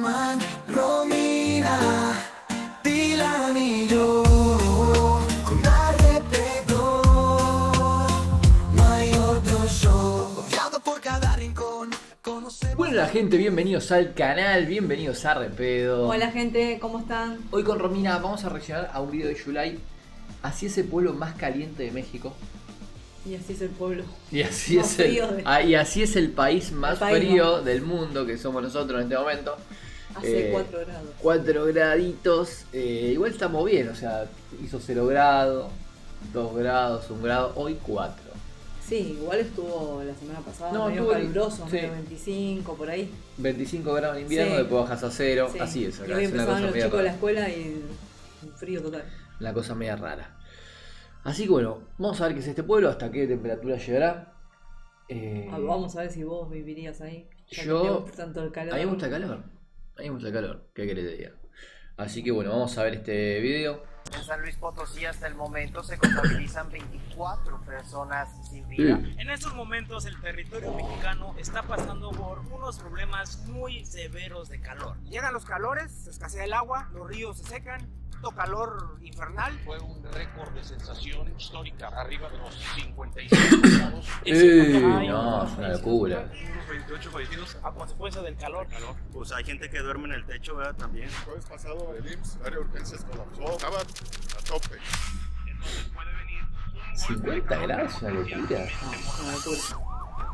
llaman Romina, Dylan y yo, con Arrepedo, no hay otro show, viajando por cada rincón, conocemos... Bueno, la gente, bienvenidos al canal, bienvenidos a Arrepedo. Hola gente, ¿cómo están? Hoy con Romina vamos a reaccionar a un video de Yulai. Así es el pueblo más caliente de México. Y así es el pueblo. Y así, Más frío y así es el país más país frío del mundo, que somos nosotros en este momento. Hace 4 grados. 4 graditos. Igual estamos bien, o sea, hizo 0 grados, 2 grados, 1 grado, hoy 4. Sí, igual estuvo la semana pasada, No, medio estuvo caluroso, sí. medio 25 por ahí. 25 grados en invierno, Sí. después bajas a 0, Sí. así es Y acá. hoy Es una empezaban cosa los media chicos de la rara. escuela y un frío total. Una cosa media rara. Así que bueno, vamos a ver qué es este pueblo, hasta qué temperatura llegará. Vamos a ver si vos vivirías ahí. Ya que Yo- te gusta tanto el calor. A mí me gusta el calor. A mí me gusta el calor. ¿Qué querés que te diga? Así que bueno, vamos a ver este video. En San Luis Potosí hasta el momento se contabilizan 24 personas sin vida. En estos momentos el territorio mexicano está pasando por unos problemas muy severos de calor. Llegan los calores, se escasea el agua, los ríos se secan, calor infernal. Fue un récord de sensación histórica, arriba de los 55 grados. No, es una locura. Unos 28 fallecidos A consecuencia del calor. Pues hay gente que duerme en el techo, ¿verdad? También. El jueves pasado el IMSS, el área de urgencias colapsó, estaba a tope. Entonces puede venir un 50 grados, es una locura. Una locura.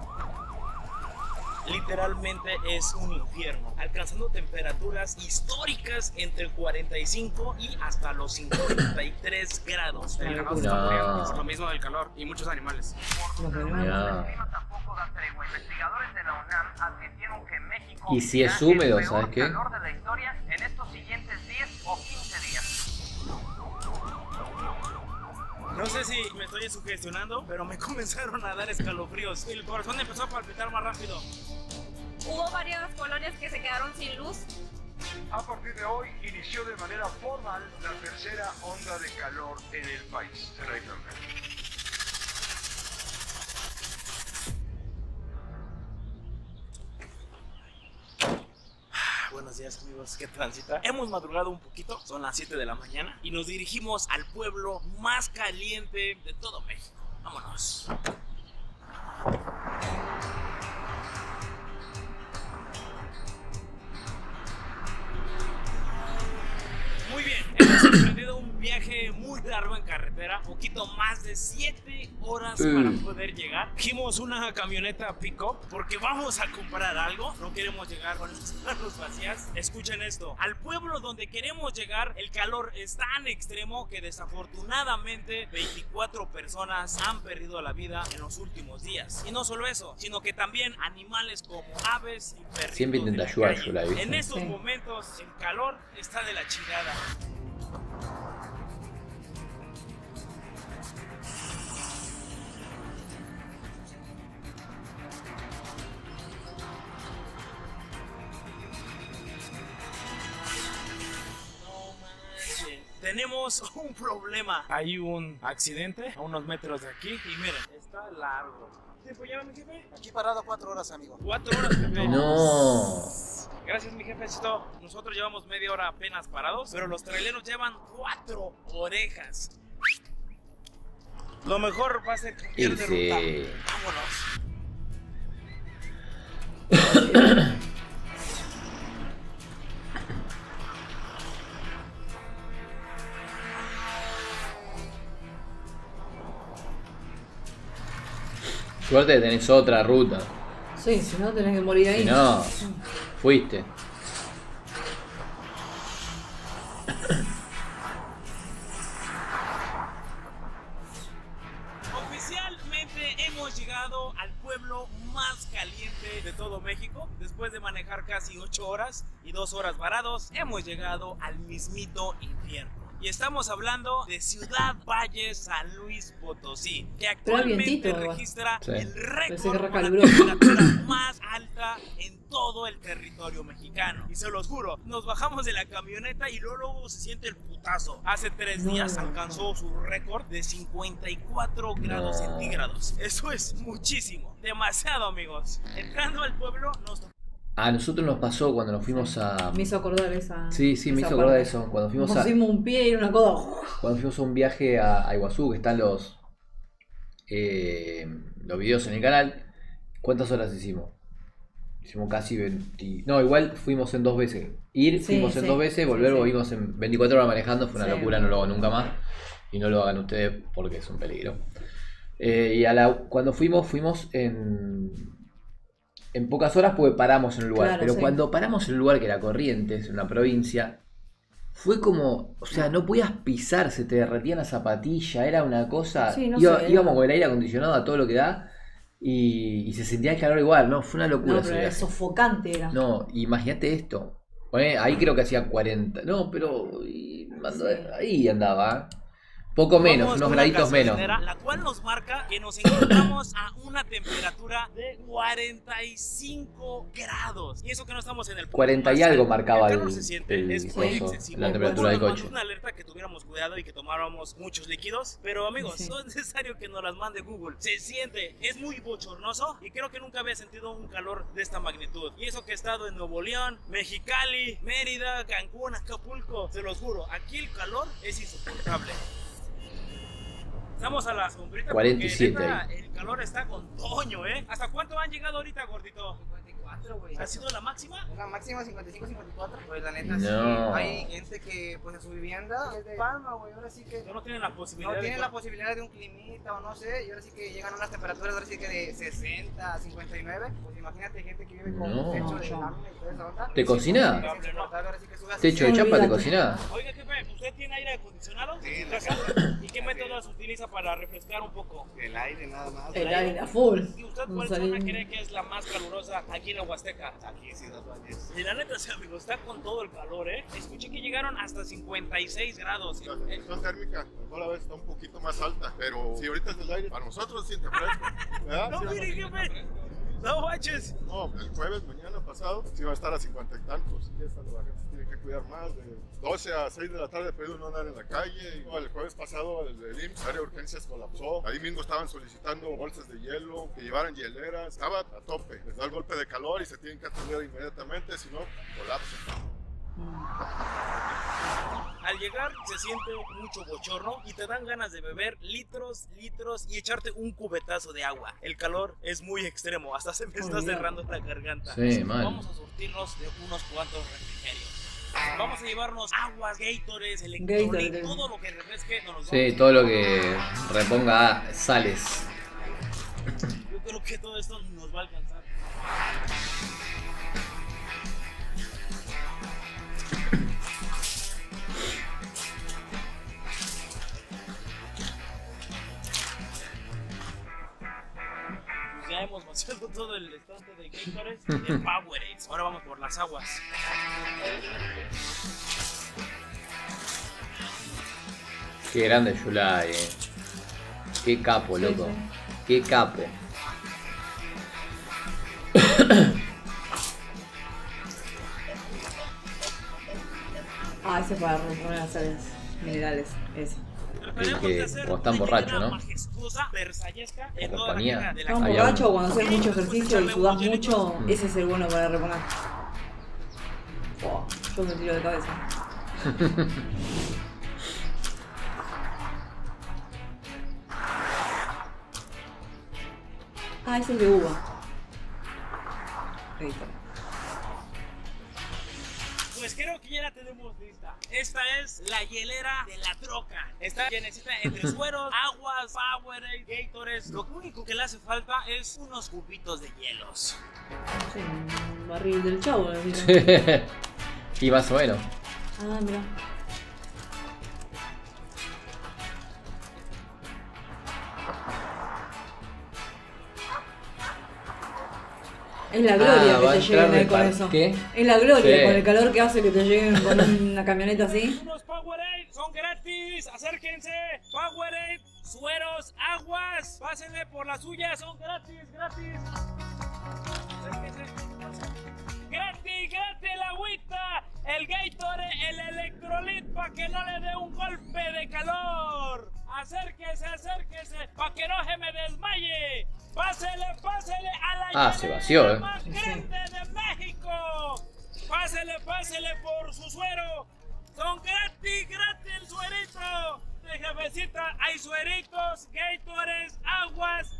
Literalmente es un infierno, alcanzando temperaturas históricas entre el 45 y hasta los 53 grados. Una El ganado locura. se está muriendo, No. por lo mismo del calor y muchos animales. Los Ya. animales. Tampoco dan tregua. Investigadores de la UNAM advirtieron que México Y si es vivirá húmedo, el peor ¿sabes qué? calor de la historia en estos siguientes 10 o 15 días. No sé si me estoy sugestionando, pero me comenzaron a dar escalofríos. El corazón empezó a palpitar más rápido. Hubo varias colonias que se quedaron sin luz. A partir de hoy inició de manera formal la tercera onda de calor en el país. Será internet. Buenos días amigos, ¿qué transita? Hemos madrugado un poquito, son las 7 de la mañana y nos dirigimos al pueblo más caliente de todo México. Vámonos. Muy bien, hemos emprendido un viaje muy largo en carretera, poquito más de 7 horas para poder llegar. Cogimos una camioneta pick-up porque vamos a comprar algo, no queremos llegar con las manos vacías. Escuchen esto, al pueblo donde queremos llegar el calor es tan extremo que desafortunadamente 24 personas han perdido la vida en los últimos días. Y no solo eso, sino que también animales como aves y perritos. Siempre intenta de la ayudar, calle. yo la he visto. En estos Sí. momentos el calor está de la chingada. No manches. Tenemos un problema. Hay un accidente a unos metros de aquí y miren, está largo. ¿Qué tiempo lleva mi jefe? Aquí parado 4 horas, amigo. 4 horas, jefe. No. Gracias, mi jefecito. Nosotros llevamos media hora apenas parados, pero los traileros llevan 4 orejas. Lo mejor va a ser cambiar de Sí. ruta. Vámonos. Suerte que tenés otra ruta. Sí, si no tenés que morir ahí. Si no, fuiste. Oficialmente hemos llegado al pueblo más caliente de todo México. Después de manejar casi 8 horas y 2 horas varados, hemos llegado al mismito infierno. Y estamos hablando de Ciudad Valle, San Luis Potosí, que actualmente vientito, registra sí. el Parece que récord con la recalibró. temperatura más alta en todo el territorio mexicano. Y se los juro, nos bajamos de la camioneta y luego se siente el putazo. Hace 3 días alcanzó su récord de 54 grados centígrados. Eso es muchísimo, demasiado, amigos. Entrando al pueblo nos A nosotros nos pasó cuando nos fuimos a... Me hizo acordar esa. Sí, me hizo acordar de eso. Cuando fuimos a... Pusimos un pie y una coda. Cuando fuimos a un viaje a Iguazú, que están los videos en el canal, ¿cuántas horas hicimos? Hicimos casi 20... No, igual fuimos en 2 veces. Fuimos en 2 veces, volver, volvimos en 24 horas manejando, fue una locura, no lo hago nunca más. Y no lo hagan ustedes porque es un peligro. Y cuando fuimos en pocas horas porque paramos en un lugar. Claro, pero sí. cuando paramos en un lugar que era Corrientes, en una provincia, fue como, o sea, no podías pisar, se te derretían las zapatillas, era una cosa. Sí, no sé, íbamos con el aire acondicionado a todo lo que da y se sentía el calor igual, ¿no? Fue una locura. No, pero era sofocante era. No, imagínate esto. Bueno, ahí creo que hacía 40. No, pero ahí andaba. Poco menos, Vamos unos con una graditos menos. gasolinera, la cual nos marca que nos encontramos a una temperatura de 45 grados. Y eso que no estamos en el punto 40 y más algo alto. marcaba El calor el se siente, es muy coso, excesivo. la temperatura del Nos coche. mandó una alerta que tuviéramos cuidado y que tomáramos muchos líquidos. Pero amigos, no es necesario que nos las mande Google. Se siente, es muy bochornoso y creo que nunca había sentido un calor de esta magnitud. Y eso que he estado en Nuevo León, Mexicali, Mérida, Cancún, Acapulco. Se los juro, aquí el calor es insoportable. Estamos a la sombrita 47 porque neta, ahí. el calor está con Toño, ¿eh? ¿Hasta cuánto han llegado ahorita, gordito? 54, güey. ¿Ha sido la máxima? La máxima 55, 54. Pues la neta No. sí, hay gente que pues en su vivienda es de palma, güey. Ahora sí que no tienen la posibilidad. No tienen la posibilidad de un climita o no sé. Y ahora sí que llegan a unas temperaturas ahora sí que de 60, 59. Pues imagínate gente que vive con No. techo de lámina y toda esa onda. ¿Te cocina? Ahora sí que sube a ¿Techo de 60. chapa te cocina? Oiga, jefe, ¿usted tiene aire acondicionado? Sí, en su casa? ¿Y qué métodos utiliza para refrescar un poco? El aire nada más. El aire a full. ¿Y usted No cuál salí- zona cree que es la más calurosa aquí en la Huasteca? Aquí Ciudad Valles. Y la neta, sí, amigo, está con todo el calor, ¿eh? Escuché que llegaron hasta 56 grados. La sensación térmica a la vez está un poquito más alta, pero si ahorita es el aire, para nosotros siente fresco. ¿Verdad? No, Sí, mire, jefe. No manches. No, el jueves, mañana pasado, sí va a estar a 50 y tantos. Y es cuando la gente tiene que cuidar más. De 12 a 6 de la tarde puede uno andar en la calle. Y, el jueves pasado el IMSS, área de urgencias, colapsó. Ahí mismo estaban solicitando bolsas de hielo, que llevaran hieleras. Estaba a tope. Les da el golpe de calor y se tienen que atender inmediatamente, si no, colapso. Al llegar se siente mucho bochorno y te dan ganas de beber litros y echarte un cubetazo de agua. El calor es muy extremo, hasta se me está cerrando la garganta. Sí, mal. Vamos a surtirnos de unos cuantos refrigerios. Vamos a llevarnos aguas, Gatorades, Electrolit, todo lo que refresque. Sí, todo lo que reponga sales. Yo creo que todo esto nos va a alcanzar. Ya hemos vaciado todo el estante de Gatorade y de Powerades. Ahora vamos por las aguas. Qué grande Yulai, Qué capo, loco. Qué capo. Ese para reponer las sales minerales. Ese. El que cuando están borrachos, ¿no? Compañía. Estás borracho cuando haces mucho ejercicio y sudás mucho, ese es el bueno para reponer. Oh, yo me tiro de cabeza. Ese es de uva. Pues creo que ya la tenemos lista. Esta es la hielera de la troca. Está llenecita entre sueros, aguas, Powerade, Gatorades. Lo único que le hace falta es unos cubitos de hielos. Sí, un barril del chavo, ¿no? Y más o menos. Ah, mira. Es la gloria que te lleguen ahí con eso. ¿Qué? Es la gloria Sí. con el calor que hace que te lleguen con una camioneta así. Unos Powerade son gratis. Acérquense. Powerade, sueros, aguas. Pásenle por las suyas. Son gratis. Acérquense. Gratis el agüita, el Gatorade, el Electrolit para que no le dé un golpe de calor. Acérquese para que no se me desmaye. Pásele a la Se vació, más grande de México. ¡Pásele por su suero! ¡Son gratis el suerito! De jefecita hay sueritos, Gatorades, aguas,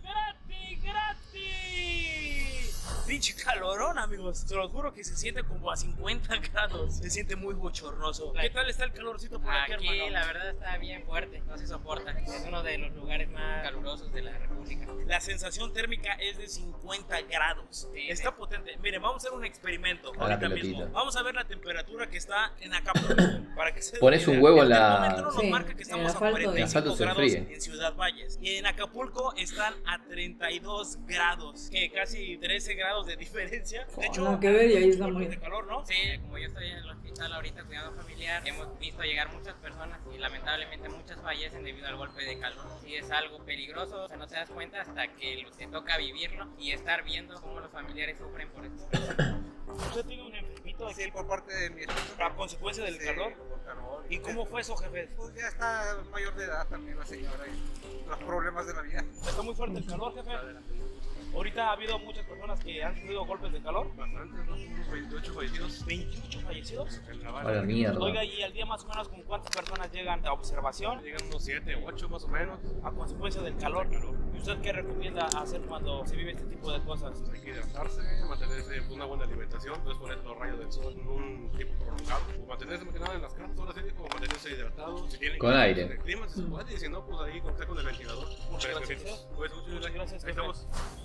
gratis. Pinche calorón, amigos. Se los juro que se siente como a 50 grados. Se siente muy bochornoso. ¿Qué tal está el calorcito por aquí, Aquí hermano? la verdad está bien fuerte, no se soporta. Es uno de los lugares más calurosos de la República. La sensación térmica es de 50 grados. Está potente. Miren, vamos a hacer un experimento A la ahorita pelotita. mismo. Vamos a ver la temperatura que está en Acapulco. Para que se Pones un den huevo en idea. la- El termómetro nos Sí, marca que en estamos el a asfalto. 45 El asfalto se grados enfríe. en Ciudad Valles. Y en Acapulco están a 32 grados. Que casi 13 grados de diferencia. De hecho, Nada que ver y ahí muchos está golpes muy- de calor, ¿no? Sí, como yo estoy en el hospital ahorita cuidando familiar, hemos visto llegar muchas personas y lamentablemente muchas fallecen debido al golpe de calor. Sí, es algo peligroso, o sea, no te das cuenta hasta que te toca vivirlo y estar viendo cómo los familiares sufren por esto. ¿Usted tiene un enfermito aquí Sí, por parte de mi esposa. a consecuencia del Sí, calor? por calor. ¿Y cómo fue eso, jefe? Pues ya está mayor de edad también la señora y los problemas de la vida. ¿Está muy fuerte el calor, jefe? Ahorita ha habido muchas personas que han sufrido golpes de calor. Bastantes, ¿no? Unos 28 fallecidos. 28 fallecidos. En La Habana. A la mierda. Oiga, ¿y al día más o menos con cuántas personas llegan a observación Llegan unos 7, 8 más o menos. a consecuencia del calor? ¿Y usted qué recomienda hacer cuando se vive este tipo de cosas? Hay que hidratarse, mantenerse con una buena alimentación, puedes poner los rayos del sol en un tiempo prolongado, o mantenerse más que nada en las casas, ahora sí, como mantenerse hidratado. Si tienen Con que- aire. El clima si se puede, y si no, pues ahí con el ventilador. Muchas Tres gracias. minutos. Pues muchas Gracias, Ahí jefe. estamos.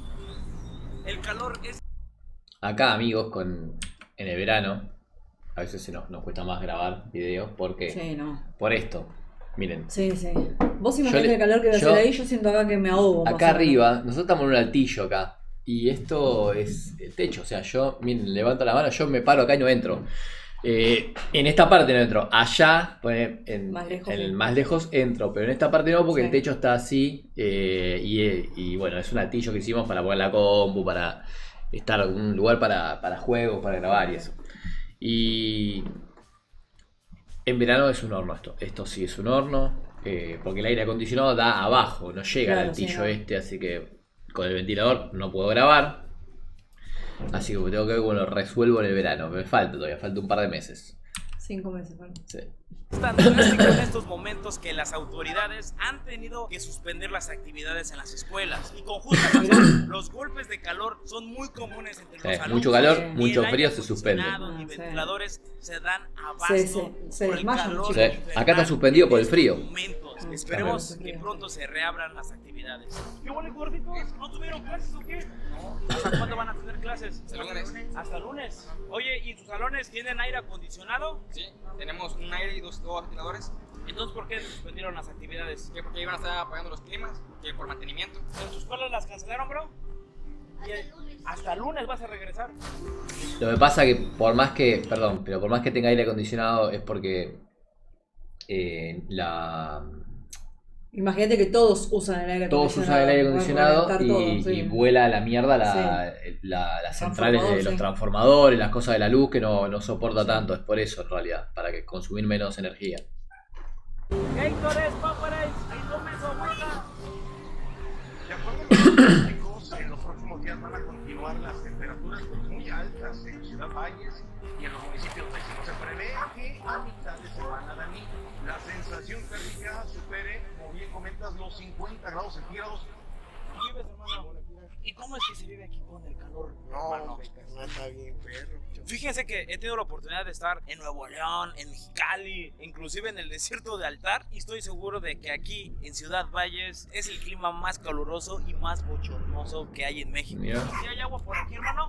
El calor es Acá, amigos, en el verano, a veces nos cuesta más grabar videos porque Sí, no. por esto. Miren, Sí, sí. Vos imaginate le- el calor que va a yo- hacer ahí, yo siento acá que me ahogo. acá más o menos. arriba, nosotros estamos en un altillo acá. Y esto es el techo. O sea, yo, miren, levanto la mano, yo me paro acá y no entro. En esta parte no entro. Allá, Más lejos, en el sí. más lejos entro. Pero en esta parte no, porque Sí. el techo está así. Y bueno, es un altillo que hicimos para poner la compu, para estar un lugar para juegos, para grabar y eso. Y en verano es un horno esto. Esto sí es un horno. Porque el aire acondicionado da abajo, no llega al Claro, sí, altillo no. este. Así que con el ventilador no puedo grabar. Así que tengo que, bueno, resuelvo en el verano. Me falta todavía, falta un par de meses. 5 meses, bueno. Sí. tan drástico en estos momentos que las autoridades han tenido que suspender las actividades en las escuelas. Y con justa razón, los golpes de calor son muy comunes entre los alumnos. Mucho calor, Y mucho el aire frío, se suspende. acondicionado y Sí. ventiladores se dan abasto Se por el desmayan, calor chicos. Sí. infernal Acá está suspendido por el frío. momentos. Ah, Esperemos claro. que pronto se reabran las actividades. ¿Qué huele, gorditos? ¿No tuvieron clases o qué? No. ¿Hasta cuándo van a tener clases? Hasta lunes. Hasta lunes. Oye, ¿y sus salones tienen aire acondicionado? Sí, tenemos un aire y dos ventiladores. Entonces, ¿por qué suspendieron las actividades? Que porque iban a estar apagando los climas, que por mantenimiento. ¿En tus escuelas las cancelaron, bro? Hasta el lunes vas a regresar. Lo que pasa que por más que, perdón, pero por más que tenga aire acondicionado es porque Imagínate que todos usan el aire todos acondicionado. usan el aire pueden acondicionado reventar todo, sí. y vuela a la mierda las centrales de Transformador, los sí. transformadores, las cosas de la luz que no soporta tanto. Es por eso en realidad, para que consumir menos energía. Gators, Powerade, ahí tomen su agüita. De acuerdo con los pronósticos, en los próximos días van a continuar las temperaturas muy altas en Ciudad Valles y en los municipios vecinos. Se prevé que a mitad de semana, Dani, la sensación térmica supere, como bien comentas, los 50 grados centígrados. ¿Vives, hermano? ¿Y cómo es que se vive aquí con el calor, No, hermano? está bien, perro. Fíjense que he tenido la oportunidad de estar en Nuevo León, en Mexicali, inclusive en el desierto de Altar, y estoy seguro de que aquí en Ciudad Valles es el clima más caluroso y más bochornoso que hay en México. Mira. ¿Sí hay agua por aquí, hermano?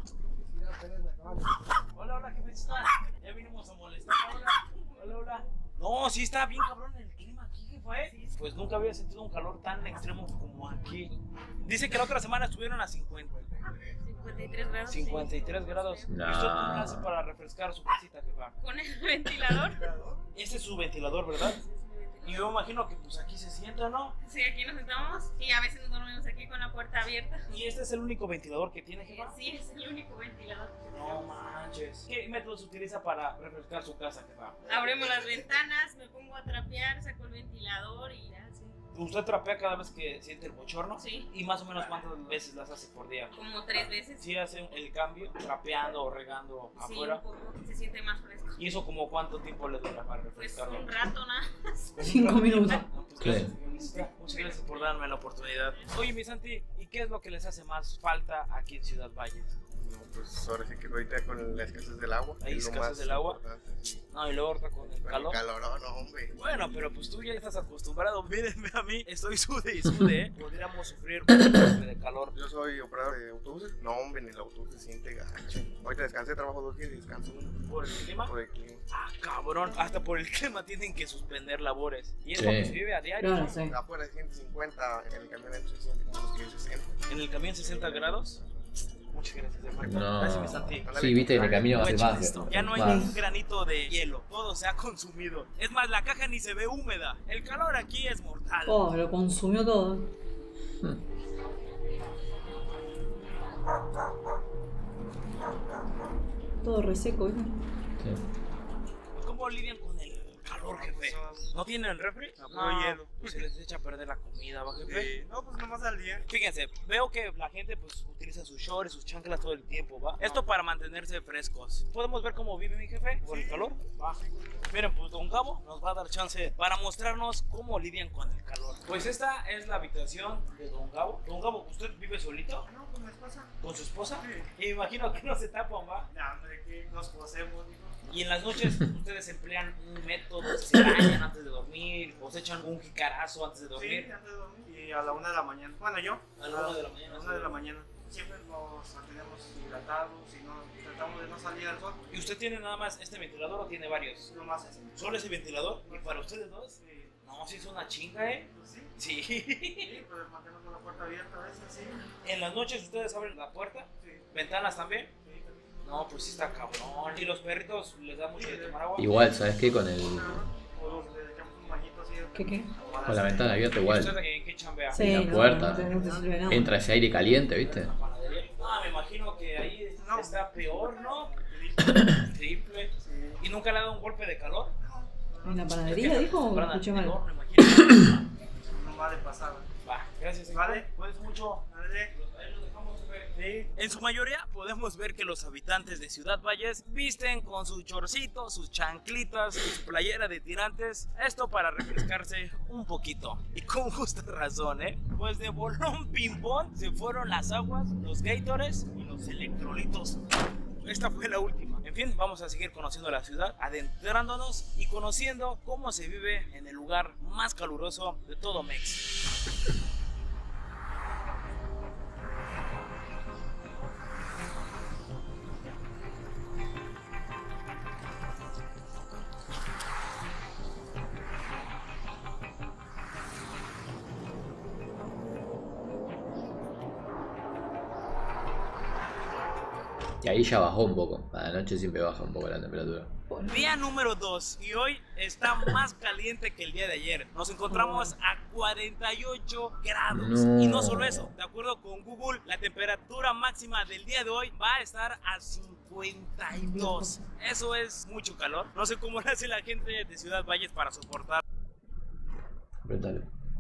Hola, hola, ¿qué está? Ya vinimos a molestar. Hola, hola. No, sí está bien cabrón el clima aquí, jefe. Pues nunca había sentido un calor tan extremo como aquí. Dice que la otra semana estuvieron a 53 grados. 53 grados. No. ¿Y usted cómo hace para refrescar su casita, jefa? Con el ventilador. Ese es su ventilador, ¿verdad? Y yo imagino que pues aquí se sienta, ¿no? Sí, aquí nos sentamos y a veces nos dormimos aquí con la puerta abierta. ¿Y este es el único ventilador que tiene, jefa? Sí, es el único ventilador. No manches. ¿Qué métodos utiliza para refrescar su casa, jefa? Abrimos las ventanas, me pongo a trapear, saco el ventilador y ya, sí. ¿Usted trapea cada vez que siente el bochorno? Sí. ¿Y más o menos cuántas veces las hace por día? Como 3 veces. ¿Sí hace el cambio, trapeando o regando afuera? Sí, un poco, se siente más fresco. ¿Y eso como cuánto tiempo le dura para Pues refrescarlo? un rato nada más. 5 minutos. Gracias, muchas gracias por darme la oportunidad. Oye, mi Santi, ¿y qué es lo que les hace más falta aquí en Ciudad Valles? No, pues ahora sí que ahorita con la escasez del agua. ¿Hay es lo escasez más del agua? importante, sí. No, y luego ahorita con el calor. El calor, no, hombre. Bueno, pero pues tú ya estás acostumbrado. Mírenme a mí, estoy sude y sude, ¿eh? Podríamos sufrir un golpe de calor. Yo soy operador de autobuses. No, hombre, en el autobús se siente gacho. Ahorita descansé, trabajo 2 días y descanso 1. ¿Por el clima? Por el clima. Ah, cabrón, hasta por el clima tienen que suspender labores. Y es Sí. lo que se vive a diario. Claro, ¿no? sí. Afuera de 150, en el camión se siente como los 60. En el camión 60 grados. Muchas gracias, hermano. No. Gracias, mi Santi. Sí, viste, en el camino hace Guacho, más. esto. Ya no hay más. ningún granito de hielo. Todo se ha consumido. Es más, la caja ni se ve húmeda. El calor aquí es mortal. Oh, lo consumió todo. Todo reseco, ¿viste? ¿Cómo lidian con el calor, jefe? ¿No tienen refri? No, hielo. Pues se les echa a perder la comida, ¿va, jefe? No, pues nomás al día. Fíjense, veo que la gente pues utiliza sus shorts, sus chanclas todo el tiempo, ¿va? Esto para mantenerse frescos. ¿Podemos ver cómo vive mi jefe con el calor? Va. Miren, pues Don Gabo nos va a dar chance para mostrarnos cómo lidian con el calor. Pues esta es la habitación de Don Gabo. Don Gabo, ¿usted vive solito? No, con mi esposa. ¿Con su esposa? Sí. Y me imagino que no se tapan, ¿va? No, hombre, que nos posemos, digo. Y en las noches ustedes emplean un método, se bañan antes de dormir, o se echan un jicarazo antes de dormir. Sí, antes de dormir. Y a la 1 de la mañana. Bueno, yo. A la 1 de la mañana. A la 1 de la mañana. Siempre nos mantenemos hidratados y no, tratamos de no salir al sol. ¿Y usted tiene nada más este ventilador o tiene varios? No más ese. ¿Solo ese ventilador? ¿Y para ustedes dos? Sí. No, sí es una chinga, ¿eh? Pues sí. Sí. Sí, pues mantenemos la puerta abierta a veces, sí. ¿En las noches ustedes abren la puerta? Sí. ¿Ventanas también? Sí, también. No, pues sí está cabrón. ¿Y los perritos les da mucho de tomar agua? Igual, ¿sabes qué? Con el O le echamos un bañito así. ¿Qué? con la ventana abierta igual. ¿Usted en qué chambea? Sí, la no, puerta. no te sirve nada. Entra ese aire caliente, ¿viste? ¿En la panadería? Ah, me imagino que ahí está peor, ¿no? Triple. Sí. ¿Y nunca le ha dado un golpe de calor? ¿En la panadería dijo o escuché mal? No, me imagino. No va de pasar. Va, gracias. Vale. Puedes mucho. Dale. Ahí los dejamos ver. Sí. En su mayoría podemos ver que los habitantes de Ciudad Valles visten con su chorcito, sus chanclitas, su playera de tirantes, esto para refrescarse un poquito. Y con justa razón, ¿eh? Pues de bolón ping-pong se fueron las aguas, los Gators y los electrolitos. Esta fue la última. En fin, vamos a seguir conociendo la ciudad, adentrándonos y conociendo cómo se vive en el lugar más caluroso de todo Mex. Y ahí ya bajó un poco. A la noche siempre baja un poco la temperatura. Día número 2 y hoy está más caliente que el día de ayer. Nos encontramos a 48 grados. No. Y no solo eso, de acuerdo con Google, la temperatura máxima del día de hoy va a estar a 52. Eso es mucho calor. No sé cómo lo hace la gente de Ciudad Valles para soportar. Apretale.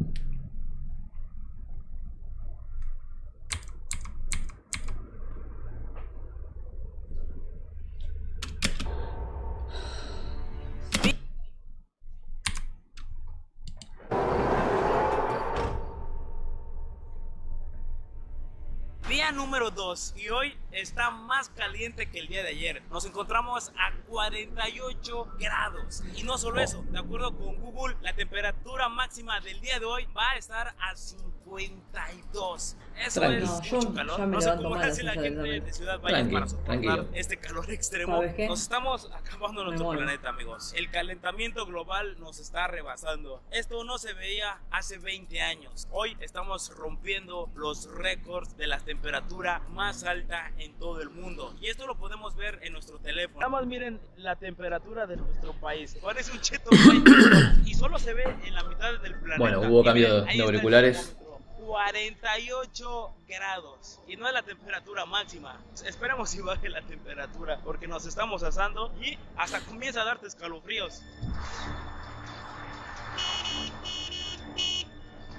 Día número 2 y hoy está más caliente que el día de ayer. Nos encontramos a 48 grados. Y no solo eso, de acuerdo con Google, la temperatura máxima del día de hoy va a estar a 52. Eso Tranqui. es No, yo mucho calor. ya me No sé levanto cómo mal hace la así, gente ¿sabes? de Ciudad Valles Tranqui, para soportar tranquilo. este calor extremo. ¿Sabes qué? Nos estamos acabando nuestro muero. planeta, amigos. El calentamiento global nos está rebasando. Esto no se veía hace 20 años. Hoy estamos rompiendo los récords de la temperatura más alta en todo el mundo. Y esto lo podemos ver en nuestro teléfono. Nada más miren la temperatura de nuestro país. Parece un cheto y solo se ve en la mitad del planeta. Bueno, hubo Y cambio miren, de ahí está el auriculares. termómetro. 48 grados y no es la temperatura máxima. Esperemos si baje la temperatura porque nos estamos asando y hasta comienza a darte escalofríos.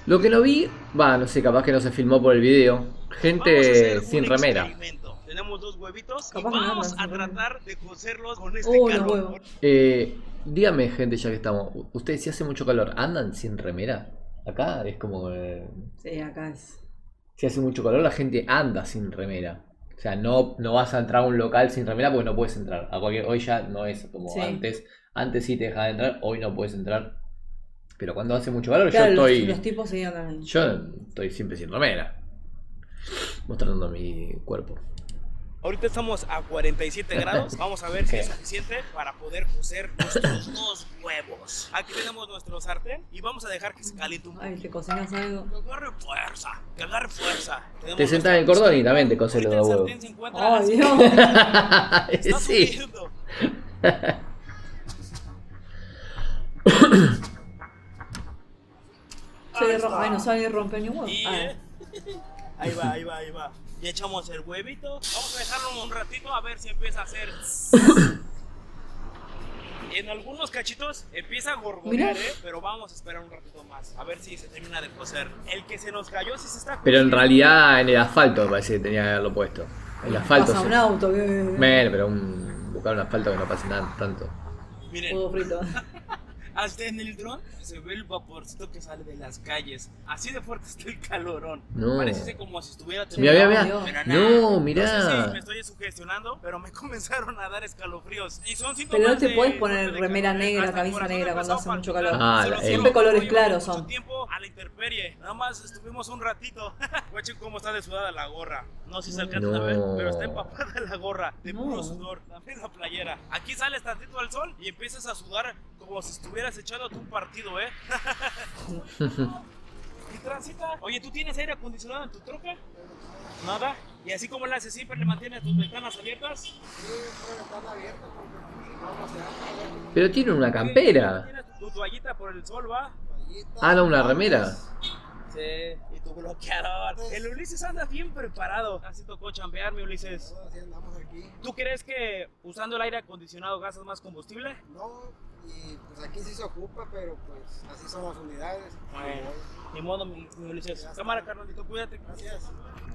Lo que no vi, no sé, capaz que no se filmó por el video. Gente sin remera. Tenemos 2 huevitos y Capaz vamos nada, a sí. tratar de cocerlos con este Los calor. huevos. Dígame, gente, ya que estamos. Ustedes, si hace mucho calor, ¿andan sin remera? Acá es como. Sí, acá es. Si hace mucho calor, la gente anda sin remera. O sea, no vas a entrar a un local sin remera porque no puedes entrar. Hoy ya no es como Sí. antes. Antes sí te dejaba entrar, hoy no puedes entrar. Pero cuando hace mucho calor, Claro, yo estoy. los tipos se iban también. Yo estoy siempre sin remera. Mostrando mi cuerpo. Ahorita estamos a 47 grados. Vamos a ver si es suficiente para poder cocer nuestros 2 huevos. Aquí tenemos nuestro sartén y vamos a dejar que se caliente un poco. Ay, te cocinas algo. Que agarre fuerza, que agarre fuerza. Tenemos Te sentás en el cordón y también te coces los Ahorita el huevos. sartén se encuentra Ay, así. Dios. Está Sí. subiendo. Ay, no sabe ni romper ni un huevo. Y, Ah. ahí va. Ya echamos el huevito. Vamos a dejarlo un ratito a ver si empieza a hacer. En algunos cachitos empieza a gorgonear, pero vamos a esperar un ratito más. A ver si se termina de cocer. El que se nos cayó sí se está Pero en cociendo. realidad en el asfalto me parece que tenía que haberlo puesto. El asfalto. Pasa un auto. Bueno, pero buscar un asfalto que no pase nada tanto. Miren, Huevo frito. hasta en el dron se ve el vaporcito que sale de las calles. Así de fuerte está el calorón. No. Parece como si estuviera Mirá, mirá. Pero No, No mirá. sé si me estoy sugestionando, pero me comenzaron a dar escalofríos. Y son síntomas Pero no te de- puedes poner de remera calor, negra, hasta el camisa corazón negra cuando empezó hace a mucho palpitar. calor. Se los Siempre juro, colores no claros llevamos son. mucho tiempo a la intemperie. Nada más estuvimos un ratito. Guachen cómo está de sudada la gorra. No sé si se alcanzan a ver, No. pero está empapada la gorra de puro No. sudor. También la playera. Aquí sales tantito al sol y empiezas a sudar como si estuvieras echándote un partido, ¿eh? ¿Y transita? Oye, ¿tú tienes aire acondicionado en tu troca? Nada. ¿Y así como le haces siempre le mantienes tus ventanas abiertas? Pero tiene una campera. ¿Tienes tu toallita por el sol, va? Ah, no, una remera. Sí, y tu bloqueador. El Ulises anda bien preparado. Así tocó chambear, mi Ulises. ¿Tú crees que usando el aire acondicionado gastas más combustible? No, y pues aquí sí se ocupa, pero pues así son las unidades. Bueno, ni modo, mi Ulises. Cámara, carnalito, cuídate. Gracias.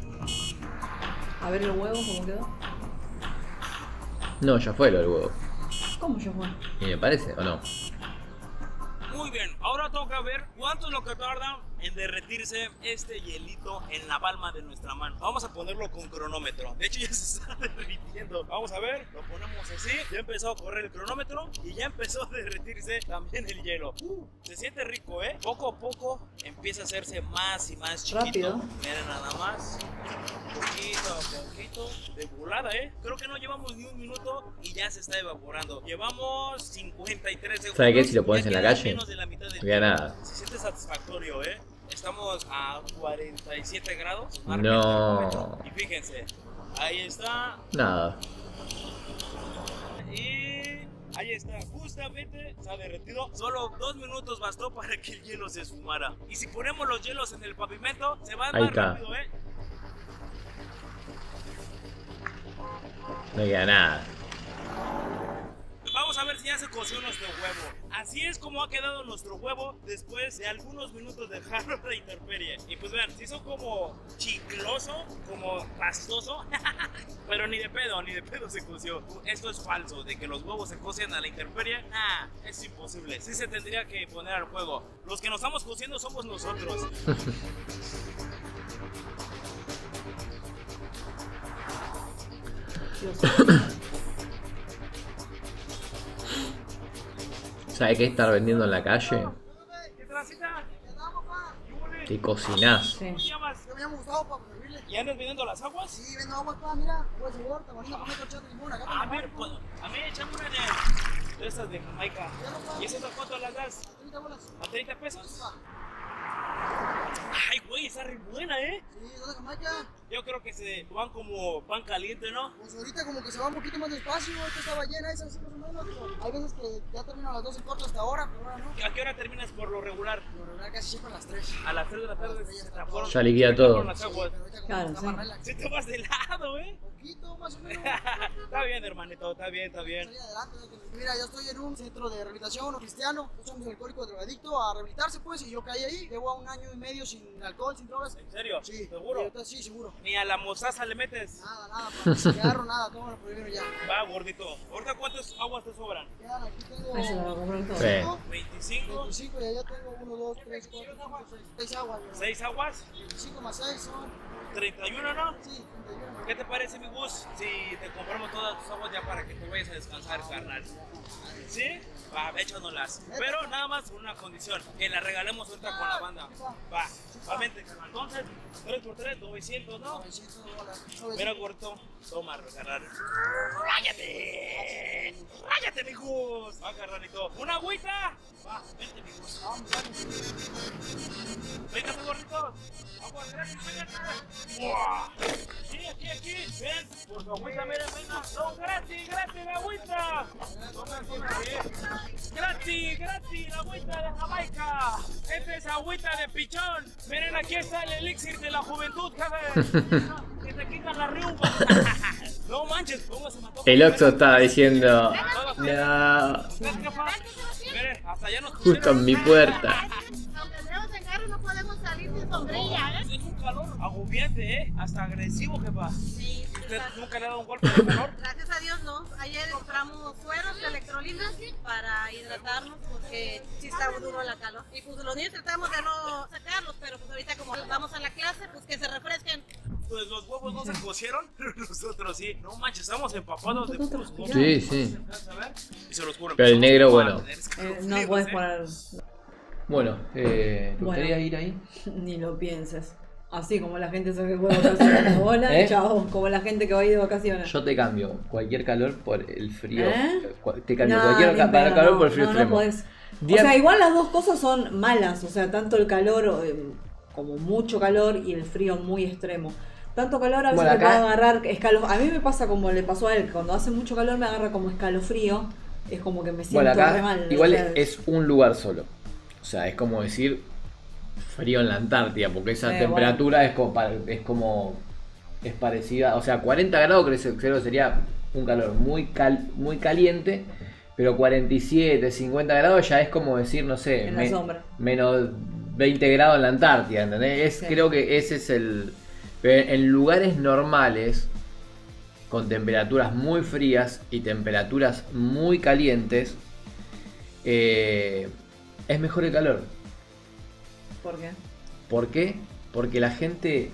A ver el huevo, ¿cómo quedó? No, ya fue lo del huevo. ¿Cómo yo fue? ¿Y me parece o no? Muy bien, ahora toca ver cuánto es lo que tarda en derretirse este hielito en la palma de nuestra mano. Vamos a ponerlo con cronómetro. De hecho ya se está derritiendo. Vamos a ver, lo ponemos así. Ya empezó a correr el cronómetro y ya empezó a derretirse también el hielo. Se siente rico, ¿eh? Poco a poco empieza a hacerse más y más chiquito. Rápido. Miren nada más. Poquito a poquito. De volada, ¿eh? Creo que no llevamos ni un minuto y ya se está evaporando. Llevamos 53 segundos. ¿Sabe qué? Si lo pones Ya en la queda calle, menos de la mitad del no queda tiempo. nada. Se siente satisfactorio, ¿eh? Estamos a 47 grados. No. Y fíjense, ahí está. Nada. Y ahí está, justamente se ha derretido. Solo 2 minutos bastó para que el hielo se esfumara. Y si ponemos los hielos en el pavimento, se van Ahí más está. rápido, ¿eh? No queda nada. Vamos a ver si ya se coció nuestro huevo. Así es como ha quedado nuestro huevo después de algunos minutos de dejarlo a la intemperie. Y pues vean, se hizo como chicloso, como pastoso, pero ni de pedo se coció. Esto es falso, de que los huevos se cocen a la intemperie. Es imposible. Sí se tendría que poner al fuego. Los que nos estamos cociendo somos nosotros. ¿Sabe qué estar vendiendo en la calle? ¿Qué transita? Te cocinás. Sí. Yo me llamo Gustavo para servirle. ¿Y andas vendiendo las aguas? Sí, vendo agua acá, mira. Pues seguro, te bonita, ponme corchete de limón. Acá A ver, pues, a mí échame una de estas de Jamaica. ¿Y esas a cuánto las das? 30 bolas. ¿A 30 pesos? Ay, güey, está re buena, ¿eh? Sí, ¿dónde Jamaica? Yo creo que se van como pan caliente, ¿no? Pues ahorita como que se va un poquito más despacio, esta estaba llena, esa sí más o menos, pero hay veces que ya termino a las 12 corto hasta ahora, pero ahora no. ¿A qué hora terminas por lo regular? Por lo regular casi siempre a las 3. A las 3 de la tarde se transforman. Ya liquida todo. Claro, sí. Si te vas de lado, Poquito más o menos. Está bien, hermanito, está bien, está bien. Salí adelante, mira, yo estoy en un centro de rehabilitación cristiano, yo soy un alcohólico drogadicto a rehabilitarse pues, y yo caí ahí, llevo 1 año y medio sin alcohol, sin drogas. ¿En serio? Sí. ¿Seguro? Sí, seguro. ¿Ni a la mozaza le metes? Nada, para el cigarro, nada, todo lo prohibieron ya. Va, gordito. ¿Ahorita cuántas aguas te sobran? Quedan aquí tengo... Ahí se lo va a comprar todo. Sí. 25. 25 y allá tengo 1, 2, 3, 4, 5, 6 aguas. ¿No? ¿6 aguas? 25 más 6 son... 31, ¿no? Sí, 31. ¿Qué te parece, mi Gus? Si te compramos todas tus aguas ya para que te vayas a descansar, carnal. ¿Sí? Va, échanoslas. Pero nada más con una condición, que la regalemos ahorita con la banda. Va, vente. Entonces, 3x3, 900, ¿no? 900 dólares. Mira, corto. Toma, carnal. ¡Ráyate! ¡Ráyate, mi Gus! Va, carnalito. ¿Una agüita? Va, vente, mi Gus. Venga, gorrito. Agua gratis, véngate. Aquí. Ven, por tu agüita, venga. No, gratis, la agüita. Gratis, la agüita de Jamaica. Esta es agüita de pichón. Miren, aquí está el elixir de la juventud, jefe. Que te quitan la riumba. No manches, póngase mató. El Oxxo estaba diciendo, no, Miren, hasta allá nos justo en mi puerta. Aunque tenemos en carro no podemos salir sin sombrilla, Es un calor agobiante, hasta agresivo, jefa. Sí. ¿Usted nunca le ha dado un golpe de calor? Gracias a Dios no. Ayer compramos sueros de electrolinas para hidratarnos porque sí está duro la calor. Y pues los niños tratamos de no sacarlos, pero pues ahorita como vamos a la clase, pues que se refresquen. Pues los huevos no se cocieron, nosotros sí. No manches, estamos empapados de puros huevos. Sí, sí. Y se los juro. Pero el negro, bueno. No puedes poner. Bueno, ¿te gustaría ir ahí? Ni lo pienses. Así como la gente se que fue de vacaciones. Hola, chao. Como la gente que va a ir de vacaciones. Yo te cambio cualquier calor por el frío. Te cambio No, cualquier calor por el frío extremo. No podés. O sea, igual las dos cosas son malas. O sea, tanto el calor, como mucho calor, y el frío muy extremo. Tanto calor a veces Bueno, te puede agarrar escalofrío. A mí me pasa como le pasó a él. Cuando hace mucho calor me agarra como escalofrío. Es como que me siento re mal. Igual o sea, es un lugar solo. O sea, es como decir frío en la Antártida, porque esa temperatura es parecida. O sea, 40 grados creo que sería un calor muy caliente, pero 47, 50 grados ya es como decir, no sé, en la sombra. Menos 20 grados en la Antártida, ¿entendés? Sí. Creo que ese es el... Pero en lugares normales, con temperaturas muy frías y temperaturas muy calientes, es mejor el calor. ¿Por qué? ¿Por qué? Porque la gente...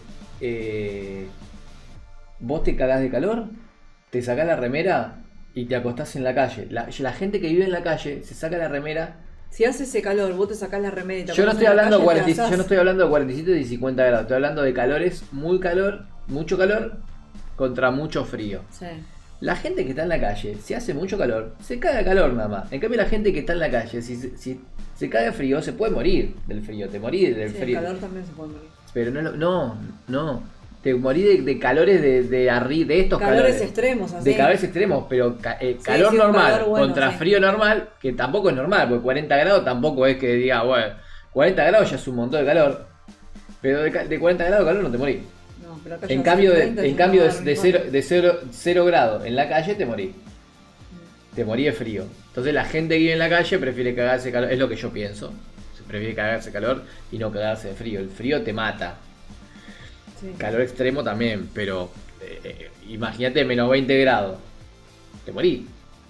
vos te cagás de calor, te sacás la remera y te acostás en la calle. La gente que vive en la calle se saca la remera. Si hace ese calor, vos te sacás la remera y te Yo no acostás estoy en la hablando calle, yo no estoy hablando de 47 y 50 grados, estoy hablando de calores, mucho calor contra mucho frío. Sí. La gente que está en la calle, si hace mucho calor, se caga de calor nada más. En cambio la gente que está en la calle, si se caga de frío, se puede morir del frío, te morís del frío. El calor también se puede morir. Pero no. Te morís de calores de estos calores extremos, así. De calores extremos, pero calor normal calor bueno, contra frío normal, que tampoco es normal, porque 40 grados tampoco es que diga, bueno, 40 grados ya es un montón de calor, pero de 40 grados de calor no te morís. No, pero acá En ya cambio, hace 30, de 0 grados en la calle te morís. Te morís de frío. Entonces la gente que vive en la calle prefiere cagarse calor, es lo que yo pienso. Se prefiere cagarse calor y no cagarse de frío. El frío te mata. Sí. Calor extremo también, pero imagínate menos 20 grados. Te morís.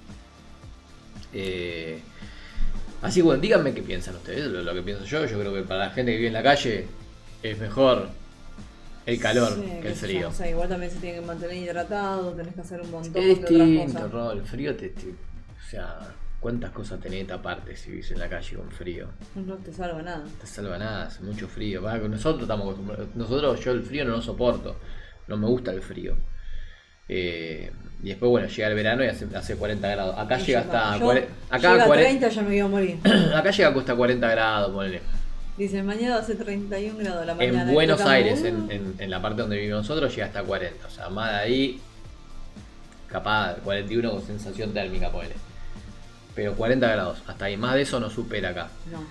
Así que bueno, díganme qué piensan ustedes. Lo que pienso yo creo que para la gente que vive en la calle es mejor el calor que el frío. O sea, igual también se tiene que mantener hidratado, tenés que hacer un montón Es de otras distinto, cosas. ¿no? El frío o sea, ¿cuántas cosas tenés aparte si vivís en la calle con frío? No te salva nada. No te salva nada, hace mucho frío. Nosotros estamos acostumbrados. Yo el frío no lo soporto. No me gusta el frío. Y después, bueno, llega el verano y hace 40 grados. Acá llega hasta... Llega a 30 ya me iba a morir. Acá llega hasta 40 grados, ponele. Dice, mañana va a ser 31 grados a la mañana. En Buenos Aires, en la parte donde vivimos nosotros, llega hasta 40. O sea, más de ahí, capaz 41 con sensación térmica, ponele. Pero 40 grados, hasta ahí. Más de eso no supera acá. No.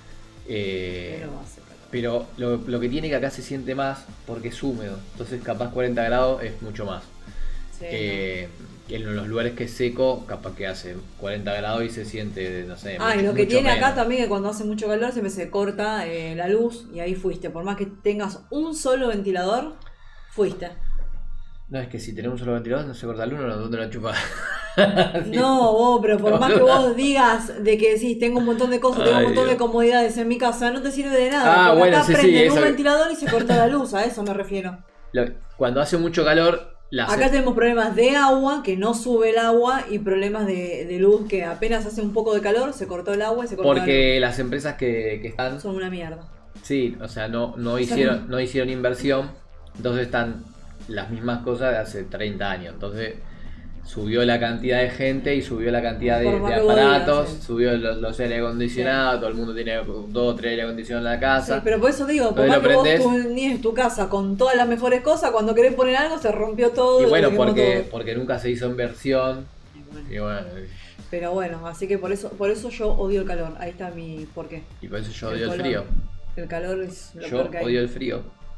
Pero lo que tiene que acá se siente más porque es húmedo. Entonces capaz 40 grados es mucho más. Sí, en los lugares que es seco, capaz que hace 40 grados y se siente, no sé. Y lo que tiene acá también es que cuando hace mucho calor siempre se corta la luz y ahí fuiste. Por más que tengas un solo ventilador, fuiste. No, es que si tenemos un solo ventilador no se corta la luz, ¿dónde lo chupa? No, pero por más que vos digas de que decís, tengo un montón de cosas, tengo un montón de comodidades en mi casa, no te sirve de nada. Porque acá prenden un ventilador y se corta la luz, a eso me refiero. Cuando hace mucho calor... Acá tenemos problemas de agua, que no sube el agua, y problemas de luz, que apenas hace un poco de calor, se cortó el agua y se cortó la luz. Porque las empresas que están... son una mierda. Sí, o sea, no hicieron inversión, entonces están las mismas cosas de hace 30 años. Entonces subió la cantidad de gente y subió la cantidad de aparatos, subió los aire acondicionados, todo el mundo tiene 2 o 3 aire acondicionados en la casa. Sí, pero por eso digo, por más que vos tenías tu casa con todas las mejores cosas, cuando querés poner algo se rompió todo. Y bueno, porque nunca se hizo inversión. Y bueno. Pero bueno, así que por eso yo odio el calor, ahí está mi porqué. Y por eso yo odio el frío. El calor es lo peor que hay. Yo odio el frío.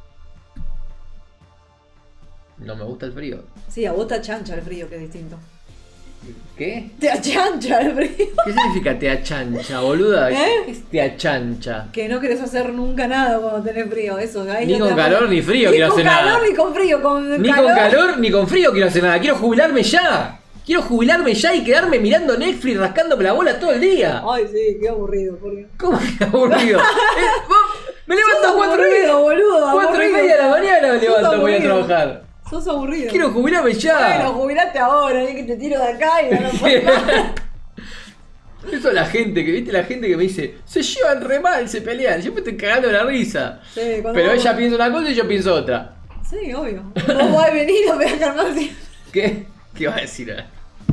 No me gusta el frío. Sí, a vos te achancha el frío, que es distinto. ¿Qué? Te achancha el frío. ¿Qué significa te achancha, boluda? ¿Qué es te achancha? Que no querés hacer nunca nada cuando tenés frío, eso. Ahí ni con calor ni frío quiero hacer nada. Ni con calor ni con frío. Ni con calor ni con frío quiero hacer nada. Quiero jubilarme ya. Quiero jubilarme ya y quedarme mirando Netflix rascándome la bola todo el día. Ay, sí, qué aburrido. ¿Cómo que aburrido? Me levanto a 4:30 de la mañana, me levanto, voy a trabajar. Sos aburrido. Quiero jubilarme ya. Bueno, jubilate ahora, que te tiro de acá y no puedo más. Eso es la gente, que viste la gente que me dice, se llevan re mal, se pelean. Yo me estoy cagando de la risa. Sí, pero ella piensa una cosa y yo pienso otra. Sí, obvio. Vos vas a venir y no me vas a calmar siempre. ¿Qué? ¿Qué vas a decir ahora?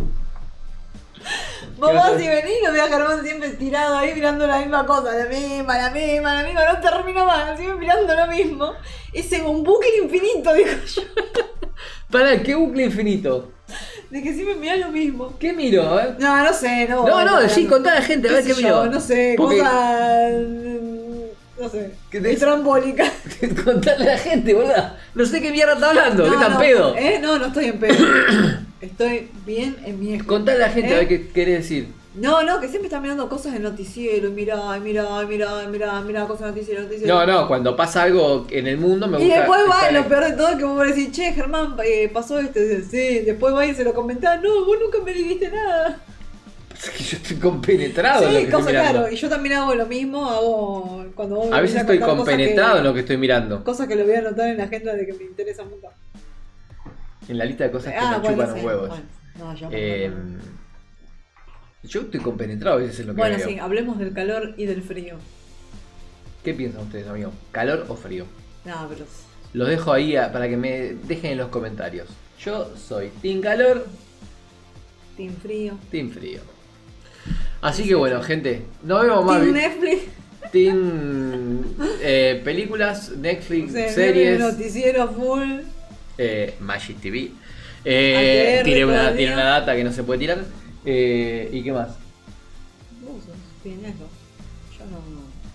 Vos vas y venís y no me vas a calmar siempre tirado ahí mirando la misma cosa. La misma, no termino más, sigo mirando lo mismo. Es un bucle infinito, digo yo. ¿Para qué bucle infinito? De que siempre mirás lo mismo. ¿Qué miro? A ver. No sé, no. No, sí, contá a la gente, a ver qué miro. No sé, cosas. No sé. Estrambólica. Contale a la gente, boluda. No sé qué mierda está hablando, ¿qué tan pedo? No estoy en pedo. Estoy bien en mi eje. Contale a la gente a ver qué querés decir. No, que siempre está mirando cosas en noticiero y mirá cosas en noticiero. No, cuando pasa algo en el mundo me gusta. Y después va, lo peor de todo es que vos decís, che, Germán, pasó esto. Y dices, sí, después va y se lo comentás, no, vos nunca me dijiste nada. Es que yo estoy compenetrado en lo que estoy mirando. Claro, y yo también hago lo mismo, cuando vos a veces estoy compenetrado en lo que estoy mirando. Cosas que lo voy a anotar en la agenda de que me interesa mucho. En la lista de cosas que me chupan los huevos. Bueno, yo estoy compenetrado a veces en lo que veo. Bueno, sí, hablemos del calor y del frío. ¿Qué piensan ustedes, amigos? ¿Calor o frío? No, pero... Los dejo ahí para que me dejen en los comentarios. Yo soy team calor. Team frío. Team frío. Así que bueno, gente, nos vemos más. Team Netflix. Team películas, Netflix, series. Noticiero full. Magic TV. Tiene una data que no se puede tirar. ¿Y qué más? Vos tienes eso. Yo no.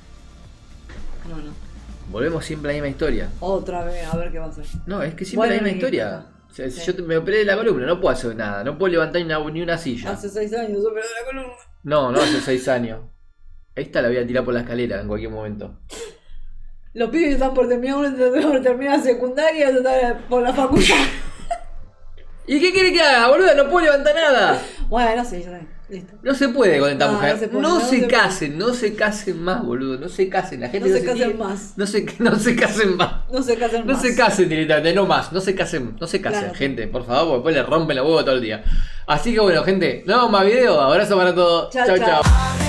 Volvemos siempre a la misma historia. Otra vez, a ver qué va a hacer. No, es que siempre la misma historia. O sea, sí. Yo me operé de la columna, no puedo hacer nada. No puedo levantar ni una silla. Hace 6 años operé de la columna. No hace 6 años. Esta la voy a tirar por la escalera en cualquier momento. Los pibes están por terminar secundaria, están por la facultad. ¿Y qué quiere que haga, boluda? No puedo levantar nada. Bueno, sí, ya está. Listo. No se puede con esta mujer. No se casen más, boludo. No se casen. La gente no se casen más. No se casen más. No se casen más. No se casen directamente, no más. No se casen, claro. Gente, por favor, porque después le rompen la huevo todo el día. Así que bueno, gente, nos vemos más videos. Abrazo para todos. Chau.